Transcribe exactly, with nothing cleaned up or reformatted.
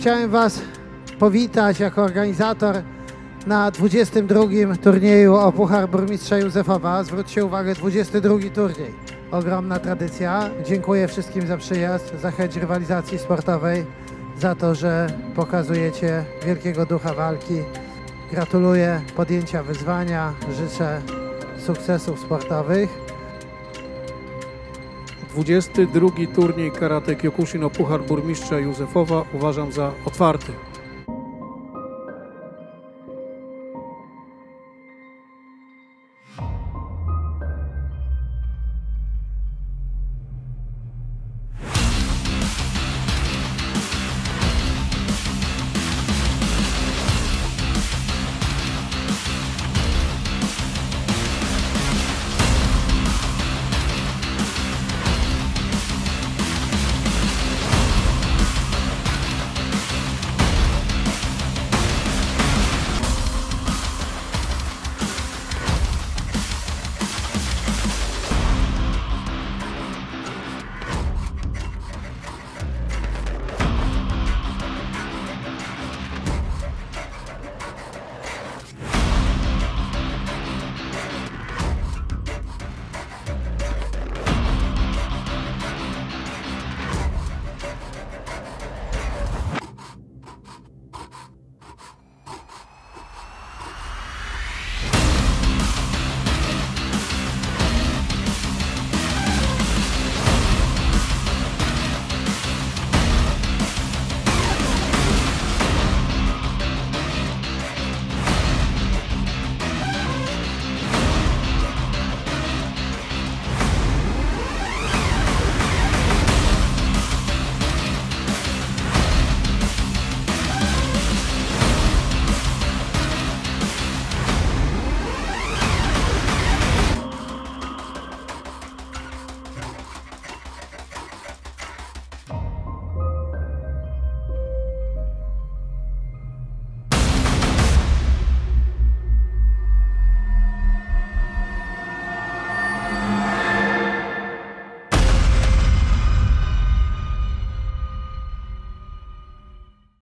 chciałem Was powitać jako organizator na dwudziestym drugim turnieju o Puchar Burmistrza Józefowa. Zwróćcie uwagę, dwudziesty drugi turniej. Ogromna tradycja. Dziękuję wszystkim za przyjazd, za chęć rywalizacji sportowej, za to, że pokazujecie wielkiego ducha walki. Gratuluję podjęcia wyzwania, życzę sukcesów sportowych. dwudziesty drugi turniej Karate Kyokushin o Puchar Burmistrza Józefowa uważam za otwarty.